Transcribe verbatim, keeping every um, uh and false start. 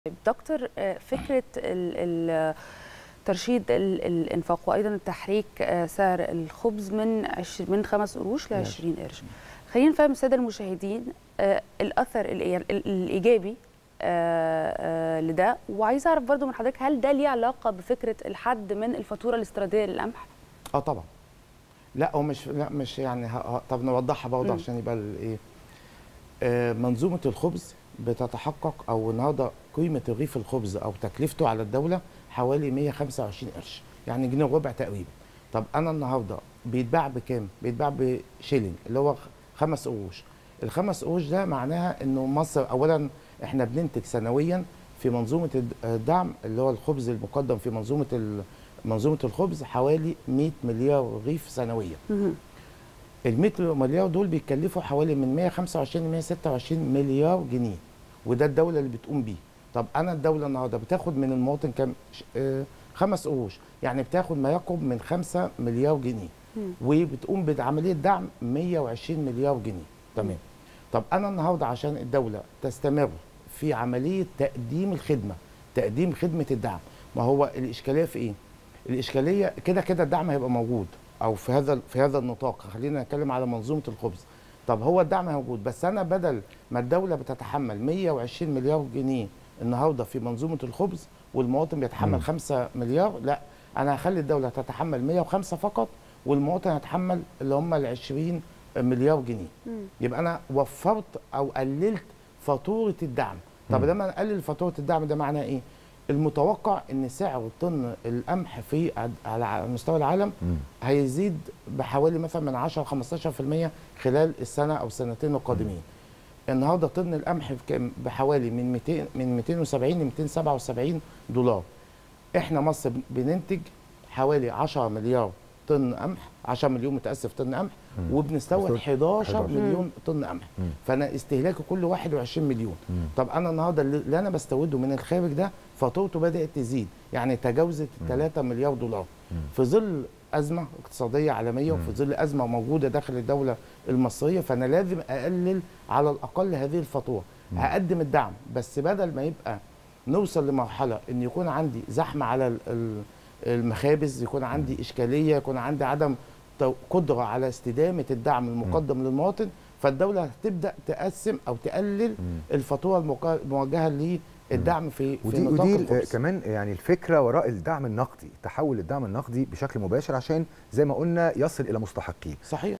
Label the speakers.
Speaker 1: دكتور، فكرة ترشيد الإنفاق وأيضا تحريك سعر الخبز من من خمس قروش ل عشرين قرش، خلينا نفهم السادة المشاهدين الأثر الإيجابي لده، وعايز أعرف برضو من حضرتك هل ده ليه علاقة بفكرة الحد من الفاتورة الاستيرادية للقمح؟
Speaker 2: اه طبعا. لا هو مش لا مش يعني طب نوضحها برضه عشان يبقى الايه آه منظومة الخبز بتتحقق او النهارده قيمه رغيف الخبز او تكلفته على الدوله حوالي مية وخمسة وعشرين قرش، يعني جنيه وربع تقريبا. طب انا النهارده بيتباع بكام؟ بيتباع بشيلينج اللي هو خمس قروش. الخمس قروش ده معناها انه مصر اولا احنا بننتج سنويا في منظومه الدعم اللي هو الخبز المقدم في منظومه منظومه الخبز حوالي مية مليار رغيف سنويا. ال مية مليار دول بيكلفوا حوالي من مية وخمسة وعشرين ل مية وستة وعشرين مليار جنيه، وده الدوله اللي بتقوم بيه. طب انا الدوله النهارده بتاخد من المواطن كام؟ آه خمس قروش، يعني بتاخد ما يقرب من خمسة مليار جنيه، مم. وبتقوم بعمليه دعم مية وعشرين مليار جنيه. تمام. طب انا النهارده عشان الدوله تستمر في عمليه تقديم الخدمه، تقديم خدمه الدعم، ما هو الاشكاليه في ايه؟ الاشكاليه كده كده الدعم هيبقى موجود او في هذا في هذا النطاق. خلينا نتكلم على منظومه الخبز. طب هو الدعم موجود، بس انا بدل ما الدوله بتتحمل مية وعشرين مليار جنيه النهارده في منظومه الخبز والمواطن بيتحمل م. خمسة مليار، لا انا هخلي الدوله تتحمل مية وخمسة فقط والمواطن هيتحمل اللي هم ال عشرين مليار جنيه. م. يبقى انا وفرت او قللت فاتوره الدعم. طب لما نقلل فاتوره الدعم ده معناه ايه؟ المتوقع ان سعر طن القمح في على مستوى العالم م. هيزيد بحوالي مثلا من عشرة ل خمستاشر بالمية خلال السنه او السنتين القادمين. النهارده طن القمح بكام؟ بحوالي من ميتين من ميتين وسبعين ل ميتين وسبعة وسبعين دولار. احنا مصر بننتج حوالي عشرة مليار طن قمح، عشرة مليون متاسف طن قمح، وبنستورد حداشر مليون طن قمح، فانا استهلاكي كله واحد وعشرين مليون. مم. طب انا النهارده اللي انا بستورده من الخارج ده فاتورته بدات تزيد، يعني تجاوزت ثلاثة مليار دولار. مم. في ظل ازمه اقتصاديه عالميه، مم. وفي ظل ازمه موجوده داخل الدوله المصريه، فانا لازم اقلل على الاقل هذه الفاتوره. هقدم الدعم، بس بدل ما يبقى نوصل لمرحله ان يكون عندي زحمه على المخابز، يكون عندي اشكاليه، يكون عندي عدم قدره على استدامه الدعم المقدم م. للمواطن، فالدوله هتبدا تقسم او تقلل م. الفاتوره الموجهه للدعم في في
Speaker 3: ودي
Speaker 2: نطاق
Speaker 3: ودي
Speaker 2: الخبز.
Speaker 3: كمان يعني الفكره وراء الدعم النقدي، تحول الدعم النقدي بشكل مباشر عشان زي ما قلنا يصل الى مستحقيه.
Speaker 2: صحيح.